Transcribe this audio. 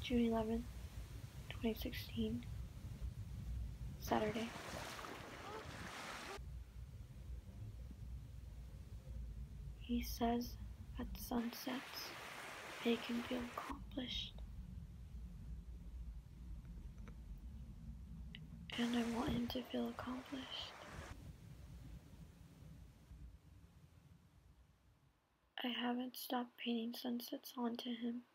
June 11th, 2016, Saturday. He says at sunsets they can feel accomplished. And I want him to feel accomplished. I haven't stopped painting sunsets onto him.